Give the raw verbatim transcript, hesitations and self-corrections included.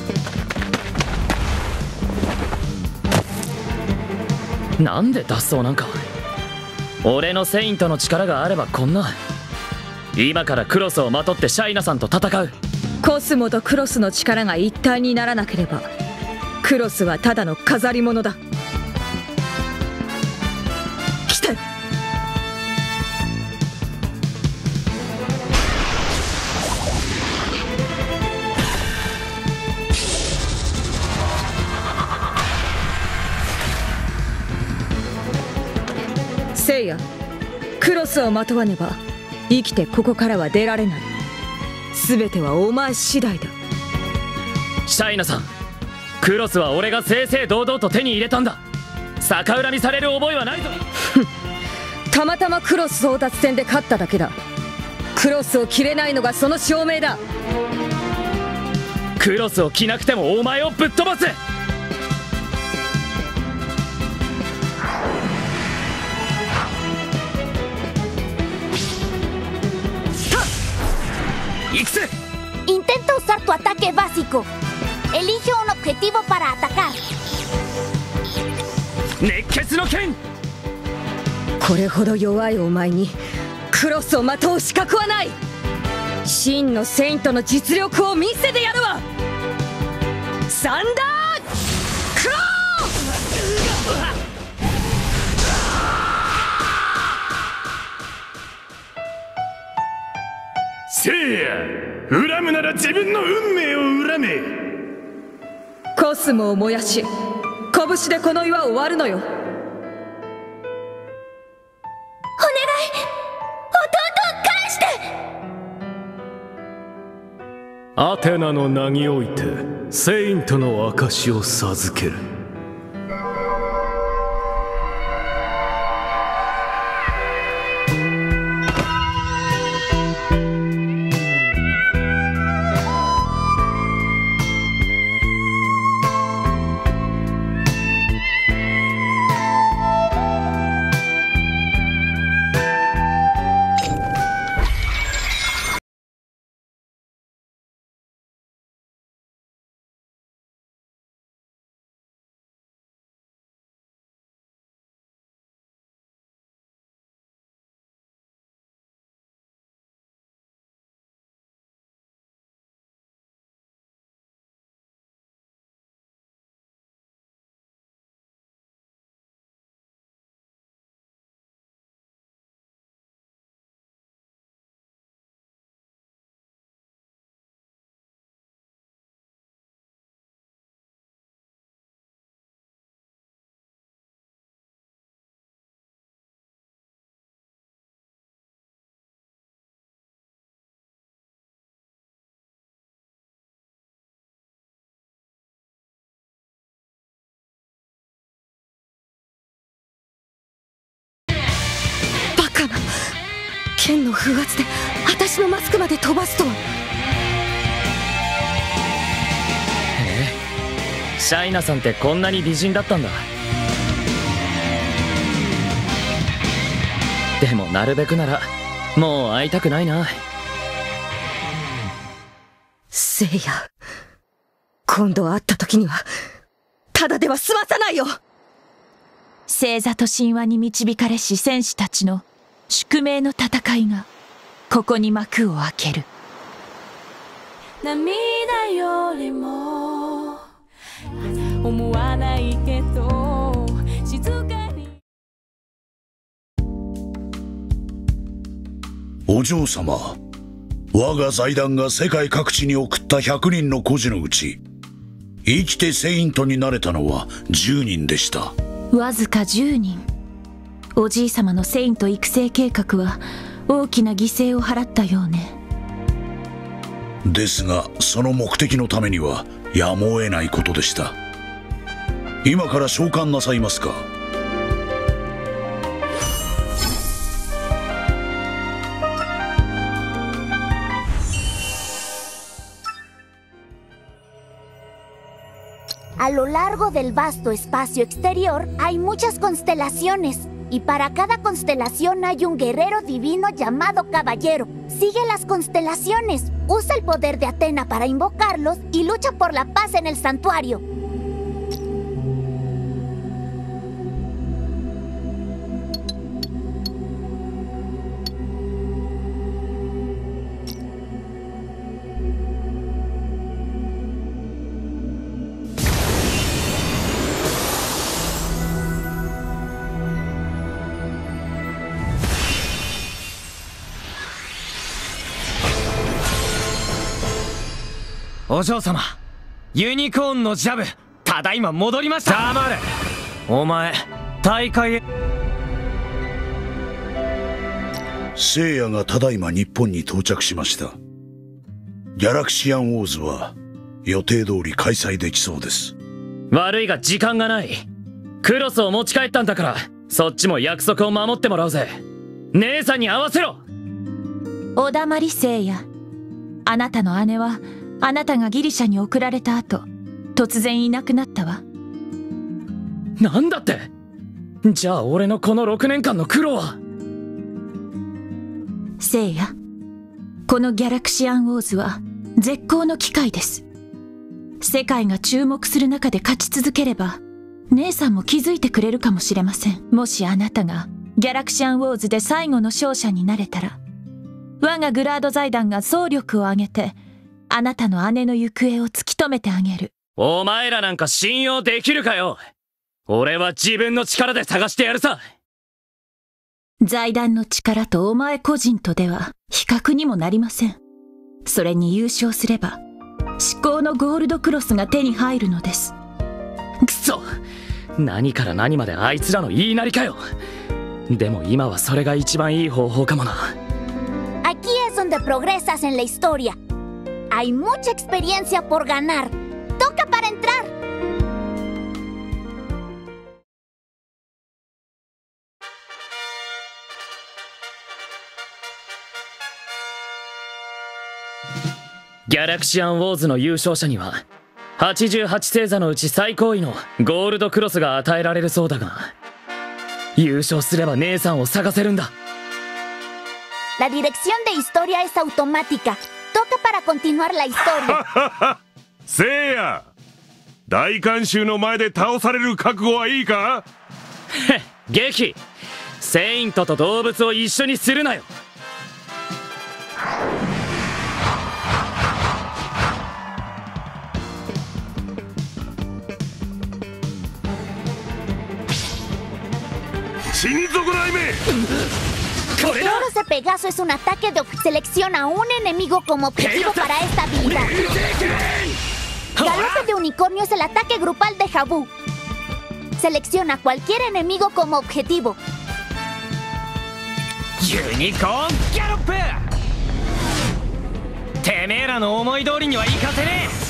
なんで脱走なんか。俺のセイントの力があればこんな。今からクロスをまとってシャイナさんと戦う。 コスモとクロスの力が一体にならなければクロスはただの飾り物だ。来て。せいや、クロスをまとわねば生きてここからは出られない。全てはお前次第だ。 シャイナさん、クロスは俺が正々堂々と手に入れたんだ。逆恨みされる覚えはないぞ。 たまたまクロス争奪戦で勝っただけだ。クロスを着れないのがその証明だ。 クロスを着なくてもお前をぶっ飛ばす。 Intenta usar tu ataque básico. Elige un objetivo para atacar. 熱血の剣。 これほど弱いお前にクロスをまとう資格はない。真のセイントの実力を見せてやるわ。サンダークロー。せいや、恨むなら自分の運命を恨め。 コスモを燃やし拳でこの岩を割るのよ。お願い、 弟を返して。 アテナの名においてセイントの証を授ける。 剣の風圧で私のマスクまで飛ばすとは。 ええ、シャイナさんってこんなに美人だったんだ。でもなるべくならもう会いたくないな。 せいや、今度会った時にはただでは済まさないよ。 星座と神話に導かれし戦士たちの宿命の戦いがここに幕を開ける。 涙よりも思わないけど静かに。 お嬢様、我が財団が世界各地に送ったひゃくにんの孤児のうち生きてセイントになれたのはじゅうにんでした。 わずかじゅうにん。おじい様のセイント育成計画は大きな犠牲を払ったようね。 ですがその目的のためにはやむを得ないことでした。今から召喚なさいますか。 A lo largo del vasto espacio exterior hay muchas constelaciones, y para cada constelación hay un guerrero divino llamado caballero. Sigue las constelaciones, usa el poder de Athena para invocarlos y lucha por la paz en el santuario. お嬢様、ユニコーンのジャブ、ただいま戻りました。黙れ。お前、大会へ。 聖夜がただいま日本に到着しました。ギャラクシアンウォーズは予定通り開催できそうです。 悪いが時間がない。クロスを持ち帰ったんだから、そっちも約束を守ってもらうぜ。姉さんに合わせろ。 おだまり聖夜。あなたの姉はあなたがギリシャに送られた後、突然いなくなったわ。 なんだって？じゃあ俺のこのろくねんかんの苦労は？ 聖夜、このギャラクシアンウォーズは絶好の機会です。世界が注目する中で勝ち続ければ、姉さんも気づいてくれるかもしれません。もしあなたがギャラクシアンウォーズで最後の勝者になれたら、我がグラード財団が総力を挙げてあなたの姉の行方を突き止めてあげる。 お前らなんか信用できるかよ。俺は自分の力で探してやるさ。 財団の力とお前個人とでは比較にもなりません。それに優勝すれば至高のゴールドクロスが手に入るのです。 くそ、何から何まであいつらの言いなりかよ。でも今はそれが一番いい方法かもな。 Aquí es donde progresas en la historia. Hay mucha experiencia por ganar. Toca para entrar. ギャラクシアンウォーズの優勝者にははちじゅうはち星座のうち最高位のゴールドクロスが与えられるそうだが、優勝すれば姉さんを探せるんだ。 La dirección de historia es automática. Toca para continuar la historia. せいや、大観衆の前で倒される覚悟はいいか？ へっ、激。セイントと動物を一緒にするなよ。 死に損ないめ。 El Flores de Pegaso es un ataque de selecciona a un enemigo como objetivo para esta habilidad. Galope de unicornio es el ataque grupal de Jabu. Selecciona cualquier enemigo como objetivo. ユニコーンギャロップ。てめえらの思い通りにはいかせねえ。